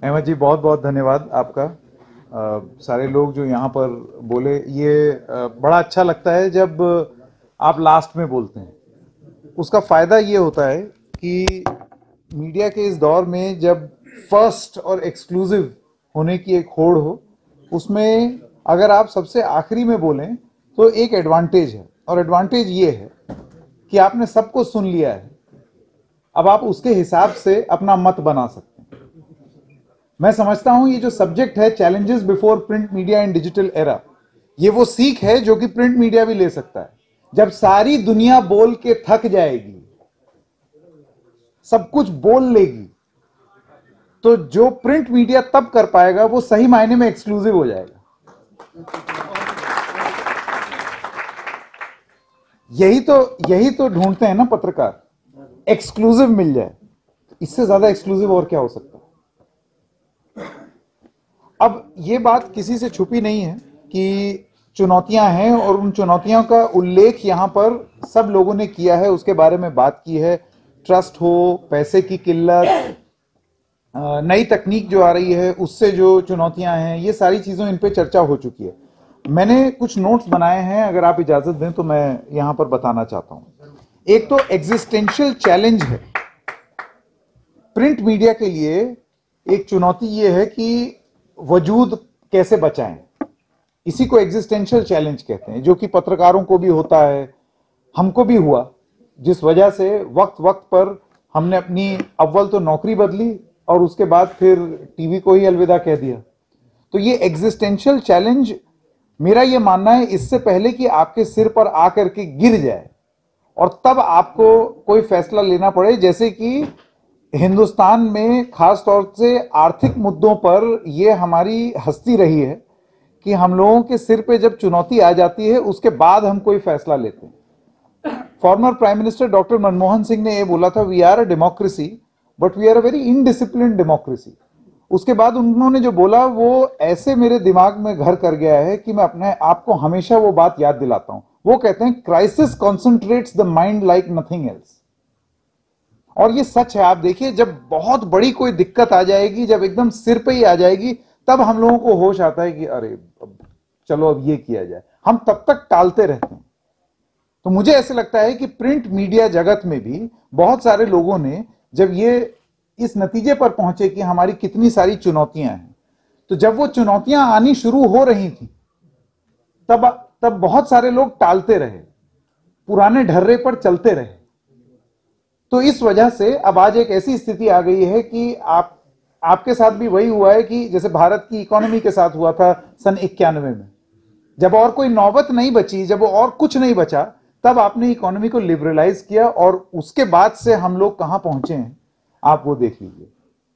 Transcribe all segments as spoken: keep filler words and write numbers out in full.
अहमद जी, बहुत बहुत धन्यवाद आपका। आ, सारे लोग जो यहाँ पर बोले, ये आ, बड़ा अच्छा लगता है जब आप लास्ट में बोलते हैं। उसका फायदा ये होता है कि मीडिया के इस दौर में जब फर्स्ट और एक्सक्लूसिव होने की एक होड़ हो, उसमें अगर आप सबसे आखिरी में बोलें तो एक एडवांटेज है, और एडवांटेज ये है कि आपने सबको सुन लिया है। अब आप उसके हिसाब से अपना मत बना सकते हैं। मैं समझता हूं ये जो सब्जेक्ट है, challenges before print media in digital era, ये वो सीख है जो कि प्रिंट मीडिया भी ले सकता है। जब सारी दुनिया बोल के थक जाएगी, सब कुछ बोल लेगी, तो जो प्रिंट मीडिया तब कर पाएगा वो सही मायने में एक्सक्लूसिव हो जाएगा। यही तो यही तो ढूंढते हैं ना पत्रकार, एक्सक्लूसिव मिल जाए। इससे ज्यादा एक्सक्लूसिव और क्या हो सकता है। अब ये बात किसी से छुपी नहीं है कि चुनौतियां हैं, और उन चुनौतियों का उल्लेख यहां पर सब लोगों ने किया है, उसके बारे में बात की है। ट्रस्ट हो, पैसे की किल्लत, नई तकनीक जो आ रही है उससे जो चुनौतियां हैं, ये सारी चीजों इन पे चर्चा हो चुकी है। मैंने कुछ नोट्स बनाए हैं, अगर आप इजाजत दें तो मैं यहां पर बताना चाहता हूं। एक तो एग्जिस्टेंशियल चैलेंज है प्रिंट मीडिया के लिए। एक चुनौती यह है कि वजूद कैसे बचाएं, इसी को एग्जिस्टेंशियल चैलेंज कहते हैं, जो कि पत्रकारों को भी होता है, हमको भी हुआ, जिस वजह से वक्त वक्त पर हमने अपनी अव्वल तो नौकरी बदली और उसके बाद फिर टीवी को ही अलविदा कह दिया। तो ये एग्जिस्टेंशियल चैलेंज, मेरा ये मानना है, इससे पहले कि आपके सिर पर आकर के गिर जाए और तब आपको कोई फैसला लेना पड़े, जैसे कि हिंदुस्तान में खास तौर से आर्थिक मुद्दों पर यह हमारी हस्ती रही है कि हम लोगों के सिर पे जब चुनौती आ जाती है उसके बाद हम कोई फैसला लेते हैं। Former prime minister doctor Manmohan Singh ने यह बोला था, we are a democracy but we are a very indisciplined democracy. उसके बाद उन्होंने जो बोला वो ऐसे मेरे दिमाग में घर कर गया है कि मैं अपने आप को हमेशा वो बात याद दिलाता हूं। वो कहते हैं, crisis concentrates the mind like nothing else. और ये सच है। आप देखिए, जब बहुत बड़ी कोई दिक्कत आ जाएगी, जब एकदम सिर पे ही आ जाएगी, तब हम लोगों को होश आता है कि अरे अब चलो अब ये किया जाए। हम तब तक टालते रहते हैं। तो मुझे ऐसे लगता है कि प्रिंट मीडिया जगत में भी बहुत सारे लोगों ने जब ये इस नतीजे पर पहुंचे कि हमारी कितनी सारी चुनौतियां हैं, तो जब वो चुनौतियां आनी शुरू हो रही थी, तब तब बहुत सारे लोग टालते रहे, पुराने ढर्रे पर चलते रहे। तो इस वजह से अब आज एक ऐसी स्थिति आ गई है कि आप आपके साथ भी वही हुआ है कि जैसे भारत की इकोनॉमी के साथ हुआ था सन इक्यानवे में, जब और कोई नौबत नहीं बची, जब और कुछ नहीं बचा, तब आपने इकोनॉमी को लिबरलाइज किया, और उसके बाद से हम लोग कहां पहुंचे हैं आप वो देख लीजिए।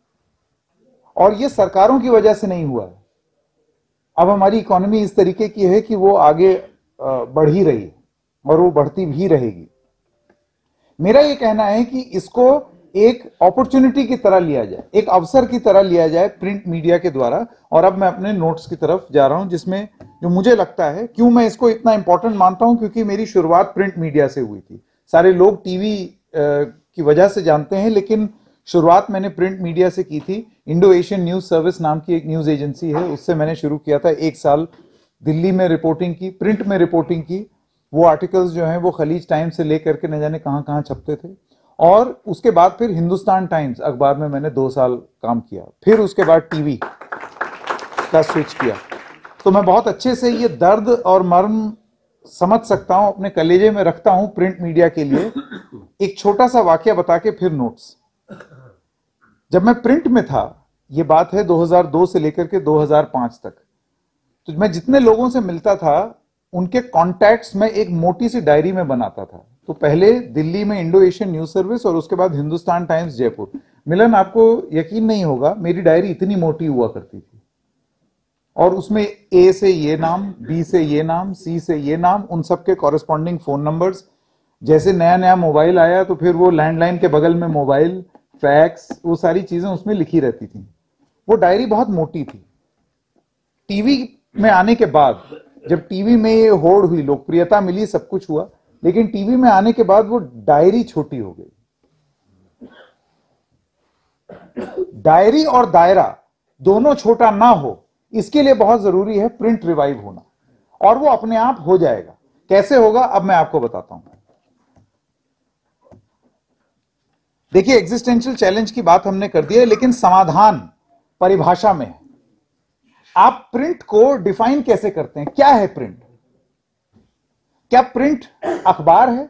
और ये सरकारों की वजह से नहीं हुआ है। अब हमारी इकोनॉमी इस तरीके की है कि वो आगे बढ़ ही रही है और वो बढ़ती भी रहेगी। मेरा ये कहना है कि इसको एक अपॉर्चुनिटी की तरह लिया जाए, एक अवसर की तरह लिया जाए प्रिंट मीडिया के द्वारा। और अब मैं अपने नोट्स की तरफ जा रहा हूं, जिसमें जो मुझे लगता है, क्यों मैं इसको इतना इंपॉर्टेंट मानता हूं, क्योंकि मेरी शुरुआत प्रिंट मीडिया से हुई थी। सारे लोग टीवी की वजह से जानते हैं, लेकिन शुरुआत मैंने प्रिंट मीडिया से की थी। इंडो एशियन न्यूज सर्विस नाम की एक न्यूज एजेंसी है, उससे मैंने शुरू किया था। एक साल दिल्ली में रिपोर्टिंग की, प्रिंट में रिपोर्टिंग की। वो आर्टिकल्स जो हैं वो खलीज टाइम्स से लेकर के न जाने कहां कहां छपते थे। और उसके बाद फिर हिंदुस्तान टाइम्स अखबार में मैंने दो साल काम किया। फिर उसके बाद टीवी का स्विच किया। तो मैं बहुत अच्छे से ये दर्द और मर्म समझ सकता हूं, अपने कलेजे में रखता हूं प्रिंट मीडिया के लिए। एक छोटा सा वाकया बता के फिर नोट्स। जब मैं प्रिंट में था, ये बात है दो हज़ार दो से लेकर के दो हज़ार पाँच तक, तो मैं जितने लोगों से मिलता था उनके कॉन्टैक्ट्स में एक मोटी सी डायरी में बनाता था। तो पहले दिल्ली में इंडो एशियन न्यूज सर्विस और उसके बाद हिंदुस्तान टाइम्स जयपुर। मिलन, आपको यकीन नहीं होगा, मेरी डायरी इतनी मोटी हुआ करती थी, और उसमें ए से ये नाम, बी से ये नाम, सी से ये नाम, उन सबके कॉरेस्पॉन्डिंग फोन नंबर्स। जैसे नया नया मोबाइल आया तो फिर वो लैंडलाइन के बगल में मोबाइल, फैक्स, वो सारी चीजें उसमें लिखी रहती थी। वो डायरी बहुत मोटी थी। टीवी में आने के बाद, जब टीवी में ये होड़ हुई, लोकप्रियता मिली, सब कुछ हुआ, लेकिन टीवी में आने के बाद वो डायरी छोटी हो गई। डायरी और दायरा दोनों छोटा ना हो, इसके लिए बहुत जरूरी है प्रिंट रिवाइव होना, और वो अपने आप हो जाएगा। कैसे होगा अब मैं आपको बताता हूं। देखिए, एग्जिस्टेंशियल चैलेंज की बात हमने कर दी है, लेकिन समाधान परिभाषा में है। आप प्रिंट को डिफाइन कैसे करते हैं? क्या है प्रिंट? क्या प्रिंट अखबार है?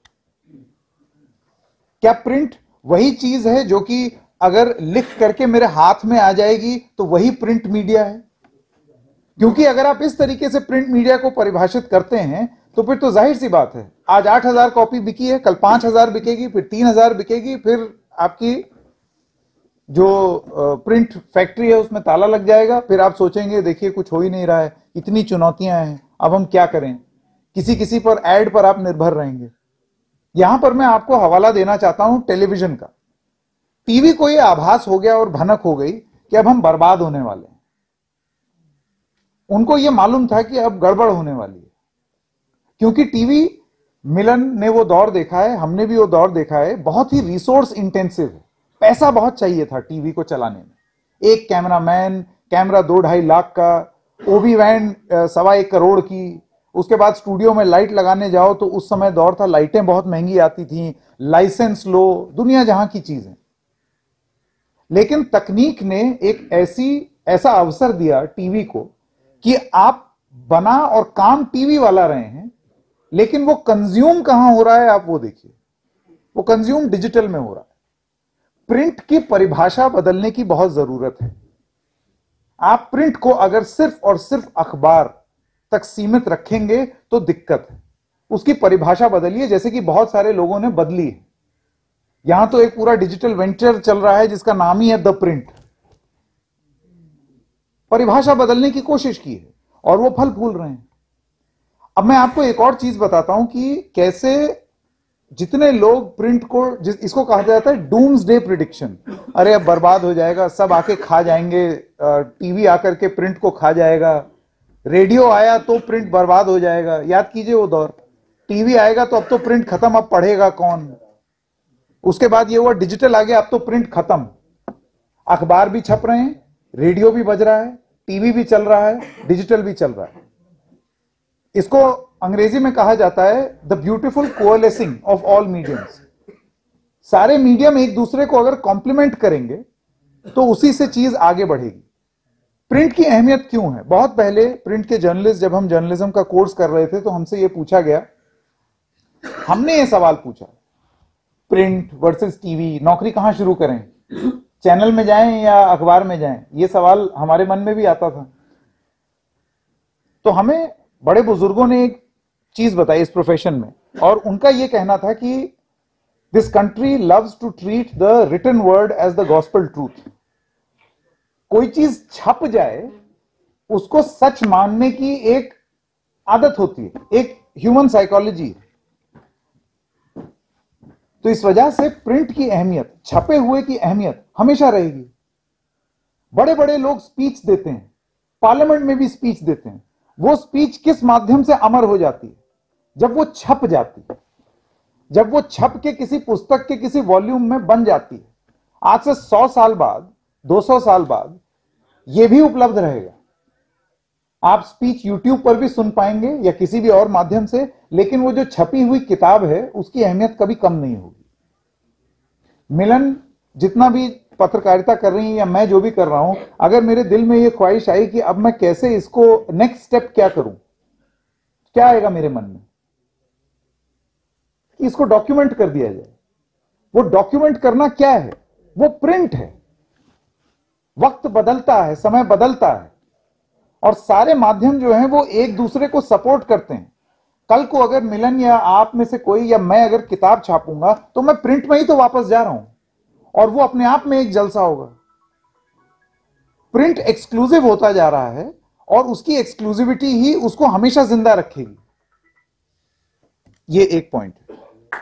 क्या प्रिंट वही चीज है जो कि अगर लिख करके मेरे हाथ में आ जाएगी तो वही प्रिंट मीडिया है? क्योंकि अगर आप इस तरीके से प्रिंट मीडिया को परिभाषित करते हैं तो फिर तो जाहिर सी बात है, आज आठ हजार कॉपी बिकी है, कल पांच हजार बिकेगी, फिर तीन हजार बिकेगी, फिर आपकी जो प्रिंट फैक्ट्री है उसमें ताला लग जाएगा। फिर आप सोचेंगे देखिए कुछ हो ही नहीं रहा है, इतनी चुनौतियां हैं, अब हम क्या करें? किसी किसी पर एड पर आप निर्भर रहेंगे। यहां पर मैं आपको हवाला देना चाहता हूं टेलीविजन का। टीवी को यह आभास हो गया और भनक हो गई कि अब हम बर्बाद होने वाले हैं। उनको यह मालूम था कि अब गड़बड़ होने वाली है, क्योंकि टीवी, मिलन ने वो दौर देखा है, हमने भी वो दौर देखा है, बहुत ही रिसोर्स इंटेंसिव है। पैसा बहुत चाहिए था टीवी को चलाने में। एक कैमरामैन, कैमरा दो ढाई लाख का, ओबी वैन सवा एक करोड़ की, उसके बाद स्टूडियो में लाइट लगाने जाओ तो उस समय दौर था लाइटें बहुत महंगी आती थी, लाइसेंस लो, दुनिया जहां की चीजें। लेकिन तकनीक ने एक ऐसी ऐसा अवसर दिया टीवी को कि आप बना और काम टीवी वाला रहे हैं, लेकिन वो कंज्यूम कहां हो रहा है आप वो देखिए। वो कंज्यूम डिजिटल में हो रहा है। प्रिंट की परिभाषा बदलने की बहुत जरूरत है। आप प्रिंट को अगर सिर्फ और सिर्फ अखबार तक सीमित रखेंगे तो दिक्कत है। उसकी परिभाषा बदलिए, जैसे कि बहुत सारे लोगों ने बदली है। यहां तो एक पूरा डिजिटल वेंचर चल रहा है जिसका नाम ही है द प्रिंट। परिभाषा बदलने की कोशिश की है और वो फल फूल रहे हैं। अब मैं आपको एक और चीज बताता हूं कि कैसे जितने लोग प्रिंट को, जिस इसको कहा जाता है डूम्स डे प्रिडिक्शन, अरे अब बर्बाद हो जाएगा, सब आके खा जाएंगे, टीवी आकर के प्रिंट को खा जाएगा, रेडियो आया तो प्रिंट बर्बाद हो जाएगा। याद कीजिए वो दौर, टीवी आएगा तो अब तो प्रिंट खत्म, अब पढ़ेगा कौन? उसके बाद ये हुआ डिजिटल आ गया, अब तो प्रिंट खत्म। अखबार भी छप रहे हैं, रेडियो भी बज रहा है, टीवी भी चल रहा है, डिजिटल भी चल रहा है। इसको अंग्रेजी में कहा जाता है the beautiful coalescing of all mediums. सारे मीडियम एक दूसरे को अगर कॉम्प्लीमेंट करेंगे तो उसी से चीज आगे बढ़ेगी। प्रिंट की अहमियत क्यों है? बहुत पहले प्रिंट के जर्नलिस्ट, जब हम जर्नलिज्म का कोर्स कर रहे थे तो हमसे यह पूछा गया, हमने ये सवाल पूछा, प्रिंट वर्सेस टीवी, नौकरी कहां शुरू करें, चैनल में जाएं या अखबार में जाएं? ये सवाल हमारे मन में भी आता था। तो हमें बड़े बुजुर्गों ने एक चीज बताई इस प्रोफेशन में, और उनका यह कहना था कि this country loves to treat the written word as the gospel truth. कोई चीज छप जाए उसको सच मानने की एक आदत होती है, एक ह्यूमन साइकोलॉजी है। तो इस वजह से प्रिंट की अहमियत, छपे हुए की अहमियत हमेशा रहेगी। बड़े बड़े लोग स्पीच देते हैं, पार्लियामेंट में भी स्पीच देते हैं, वो स्पीच किस माध्यम से अमर हो जाती है? जब वो छप जाती है, जब वो छप के किसी पुस्तक के किसी वॉल्यूम में बन जाती है। आज से सौ साल बाद, दो सौ साल बाद यह भी उपलब्ध रहेगा। आप स्पीच यूट्यूब पर भी सुन पाएंगे या किसी भी और माध्यम से, लेकिन वो जो छपी हुई किताब है उसकी अहमियत कभी कम नहीं होगी। मिलन जितना भी पत्रकारिता कर रही है या मैं जो भी कर रहा हूं, अगर मेरे दिल में ये ख्वाहिश आई कि अब मैं कैसे इसको नेक्स्ट स्टेप क्या करूं, क्या आएगा मेरे मन में? इसको डॉक्यूमेंट कर दिया जाए। वो डॉक्यूमेंट करना क्या है? वो प्रिंट है। वक्त बदलता है, समय बदलता है, और सारे माध्यम जो हैं वो एक दूसरे को सपोर्ट करते हैं। कल को अगर मिलन या आप में से कोई या मैं अगर किताब छापूंगा तो मैं प्रिंट में ही तो वापस जा रहा हूं, और वो अपने आप में एक जलसा होगा। प्रिंट एक्सक्लूसिव होता जा रहा है और उसकी एक्सक्लूसिविटी ही उसको हमेशा जिंदा रखेगी। ये एक पॉइंट है।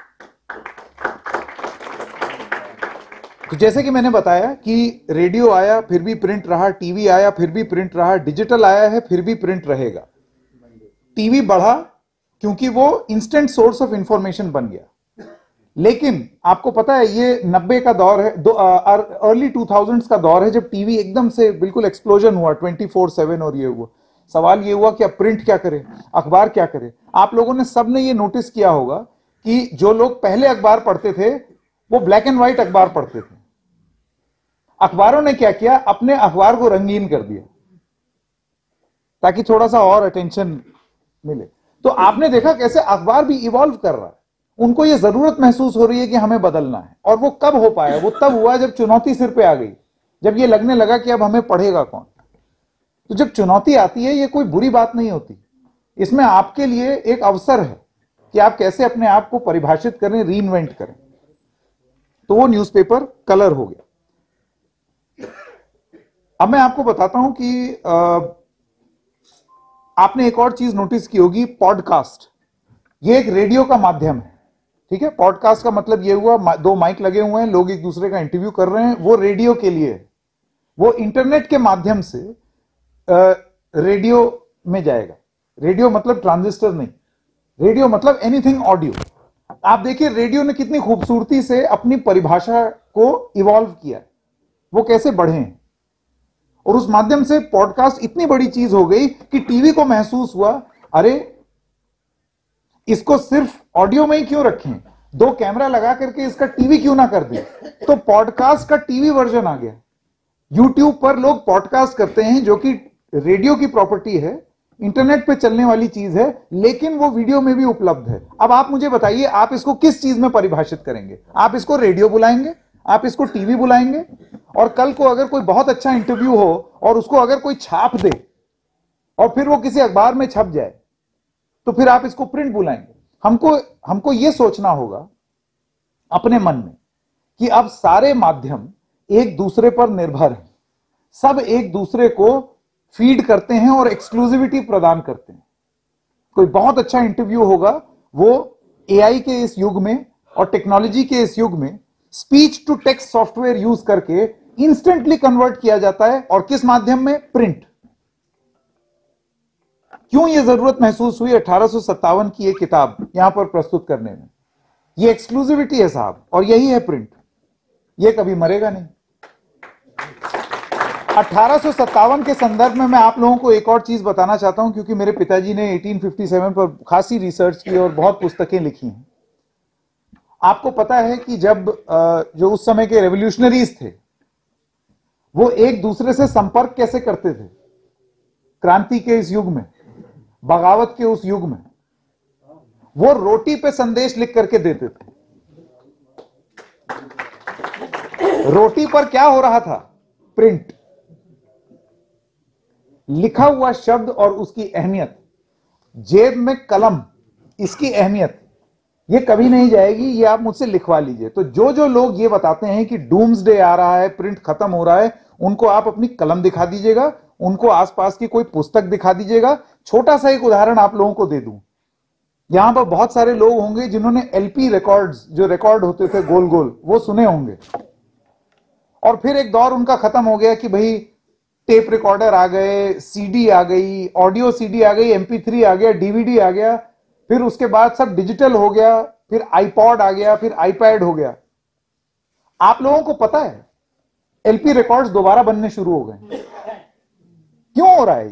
तो जैसे कि मैंने बताया कि रेडियो आया फिर भी प्रिंट रहा, टीवी आया फिर भी प्रिंट रहा, डिजिटल आया है फिर भी प्रिंट रहेगा। टीवी बढ़ा क्योंकि वो इंस्टेंट सोर्स ऑफ इंफॉर्मेशन बन गया, लेकिन आपको पता है ये नब्बे का दौर है, अर्ली टू थाउजेंड्स का दौर है, जब टीवी एकदम से बिल्कुल एक्सप्लोजन हुआ ट्वेंटी फोर सेवन। और ये हुआ सवाल ये हुआ कि अब प्रिंट क्या करे, अखबार क्या करे। आप लोगों ने सबने ये नोटिस किया होगा कि जो लोग पहले अखबार पढ़ते थे वो ब्लैक एंड व्हाइट अखबार पढ़ते थे। अखबारों ने क्या किया, अपने अखबार को रंगीन कर दिया ताकि थोड़ा सा और अटेंशन मिले। तो आपने देखा कैसे अखबार भी इवॉल्व कर रहा है। उनको यह जरूरत महसूस हो रही है कि हमें बदलना है। और वो कब हो पाया, वो तब हुआ जब चुनौती सिर पे आ गई, जब ये लगने लगा कि अब हमें पढ़ेगा कौन। तो जब चुनौती आती है ये कोई बुरी बात नहीं होती, इसमें आपके लिए एक अवसर है कि आप कैसे अपने आप को परिभाषित करें, रीइन्वेंट करें। तो वो न्यूज़पेपर कलर हो गया। अब मैं आपको बताता हूं कि आ, आपने एक और चीज नोटिस की होगी, पॉडकास्ट। ये एक रेडियो का माध्यम है, ठीक है। पॉडकास्ट का मतलब ये हुआ दो माइक लगे हुए हैं, लोग एक दूसरे का इंटरव्यू कर रहे हैं, वो रेडियो के लिए है। वो इंटरनेट के माध्यम से रेडियो में जाएगा। रेडियो मतलब ट्रांजिस्टर नहीं, रेडियो मतलब एनीथिंग ऑडियो। आप देखिए रेडियो ने कितनी खूबसूरती से अपनी परिभाषा को इवॉल्व किया, वो कैसे बढ़े हैं। और उस माध्यम से पॉडकास्ट इतनी बड़ी चीज हो गई कि टीवी को महसूस हुआ, अरे इसको सिर्फ ऑडियो में ही क्यों रखें, दो कैमरा लगा करके इसका टीवी क्यों ना कर दें। तो पॉडकास्ट का टीवी वर्जन आ गया। यूट्यूब पर लोग पॉडकास्ट करते हैं, जो कि रेडियो की प्रॉपर्टी है, इंटरनेट पे चलने वाली चीज है, लेकिन वो वीडियो में भी उपलब्ध है। अब आप मुझे बताइए, आप इसको किस चीज में परिभाषित करेंगे? आप इसको रेडियो बुलाएंगे, आप इसको टीवी बुलाएंगे, और कल को अगर कोई बहुत अच्छा इंटरव्यू हो और उसको अगर कोई छाप दे और फिर वो किसी अखबार में छप जाए, तो फिर आप इसको प्रिंट बुलाएंगे। हमको हमको यह सोचना होगा अपने मन में कि अब सारे माध्यम एक दूसरे पर निर्भर हैं, सब एक दूसरे को फीड करते हैं और एक्सक्लूसिविटी प्रदान करते हैं। कोई बहुत अच्छा इंटरव्यू होगा, वो एआई के इस युग में और टेक्नोलॉजी के इस युग में speech to text software use करके इंस्टेंटली कन्वर्ट किया जाता है। और किस माध्यम में? प्रिंट। क्यों यह जरूरत महसूस हुई अठारह सौ सत्तावन की एक किताब यहां पर प्रस्तुत करने में? यह एक्सक्लूसिविटी है साहब, और यही है प्रिंट। यह कभी मरेगा नहीं। अठारह सौ सत्तावन के संदर्भ में मैं आप लोगों को एक और चीज बताना चाहता हूं, क्योंकि मेरे पिताजी ने अठारह सौ सत्तावन पर खासी रिसर्च की और बहुत पुस्तकें लिखी हैं। आपको पता है कि जब जो उस समय के रेवोल्यूशनरीज थे, वो एक दूसरे से संपर्क कैसे करते थे? क्रांति के इस युग में, बगावत के उस युग में, वो रोटी पे संदेश लिख करके देते थे। रोटी पर क्या हो रहा था? प्रिंट। लिखा हुआ शब्द और उसकी अहमियत, जेब में कलम, इसकी अहमियत ये कभी नहीं जाएगी, ये आप मुझसे लिखवा लीजिए। तो जो जो लोग ये बताते हैं कि डूम्सडे आ रहा है, प्रिंट खत्म हो रहा है, उनको आप अपनी कलम दिखा दीजिएगा, उनको आसपास की कोई पुस्तक दिखा दीजिएगा। छोटा सा एक उदाहरण आप लोगों को दे दूं, यहां पर बहुत सारे लोग होंगे जिन्होंने एलपी रिकॉर्ड्स, जो रिकॉर्ड होते थे गोल गोल, वो सुने होंगे। और फिर एक दौर उनका खत्म हो गया कि भाई टेप रिकॉर्डर आ गए, सीडी आ गई, ऑडियो सीडी आ गई, एमपी थ्री आ गया, डीवीडी आ गया, फिर उसके बाद सब डिजिटल हो गया, फिर आईपॉड आ गया, फिर आईपैड हो गया। आप लोगों को पता है एलपी रिकॉर्ड्स दोबारा बनने शुरू हो गए। क्यों हो रहा है ये?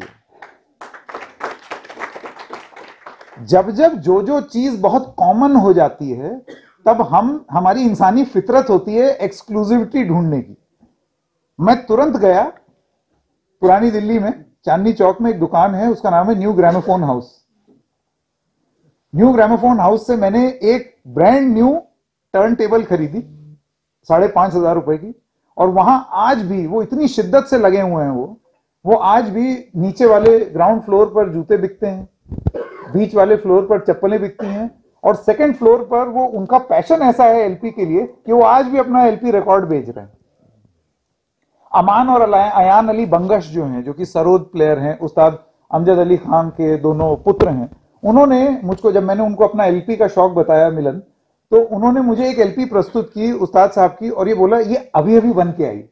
जब जब जो जो चीज बहुत कॉमन हो जाती है, तब हम हमारी इंसानी फितरत होती है एक्सक्लूसिविटी ढूंढने की। मैं तुरंत गया पुरानी दिल्ली में चांदनी चौक में एक दुकान है, उसका नाम है New Gramophone House. New Gramophone House से मैंने एक ब्रांड न्यू टर्न टेबल खरीदी साढ़े पांच हजार रुपए की। और वहां आज भी वो इतनी शिद्दत से लगे हुए हैं, वो वो आज भी नीचे वाले ग्राउंड फ्लोर पर जूते बिकते हैं, बीच वाले फ्लोर पर चप्पलें बिकती हैं, और सेकंड फ्लोर पर वो उनका पैशन ऐसा है एलपी के लिए कि वो आज भी अपना एलपी रिकॉर्ड बेच रहे हैं। अमान और अयान अली बंगश जो हैं, जो कि सरोद प्लेयर हैं, उस्ताद अमजद अली खान के दोनों पुत्र हैं, उन्होंने मुझको, जब मैंने उनको अपना एलपी का शौक बताया मिलन, तो उन्होंने मुझे एक एलपी प्रस्तुत की उस्ताद साहब की, और ये बोला ये अभी अभी बन के आई।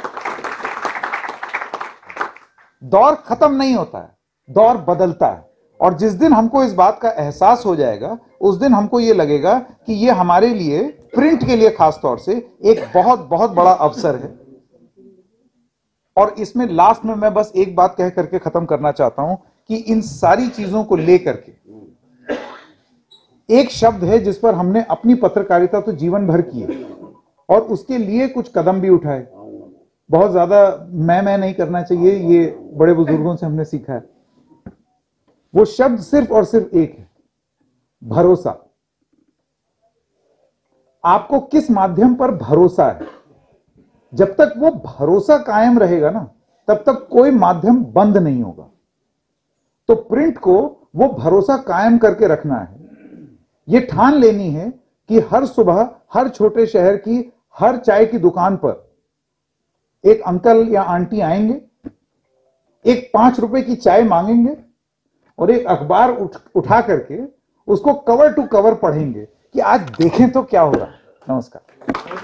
दौर खत्म नहीं होता है, दौर बदलता है। और जिस दिन हमको इस बात का एहसास हो जाएगा उस दिन हमको ये लगेगा कि ये हमारे लिए, प्रिंट के लिए खास तौर से, एक बहुत बहुत बड़ा अवसर है। और इसमें लास्ट में मैं बस एक बात कह करके खत्म करना चाहता हूं कि इन सारी चीजों को लेकर के एक शब्द है जिस पर हमने अपनी पत्रकारिता तो जीवन भर की है और उसके लिए कुछ कदम भी उठाए। बहुत ज्यादा मैं मैं नहीं करना चाहिए, ये बड़े बुजुर्गों से हमने सीखा है। वो शब्द सिर्फ और सिर्फ एक है, भरोसा। आपको किस माध्यम पर भरोसा है? जब तक वो भरोसा कायम रहेगा ना, तब तक कोई माध्यम बंद नहीं होगा। तो प्रिंट को वो भरोसा कायम करके रखना है। ये ठान लेनी है कि हर सुबह हर छोटे शहर की हर चाय की दुकान पर एक अंकल या आंटी आएंगे, एक पांच रुपए की चाय मांगेंगे और एक अखबार उठ, उठा करके उसको कवर टू कवर पढ़ेंगे कि आज देखें तो क्या हो रहा है। नमस्कार।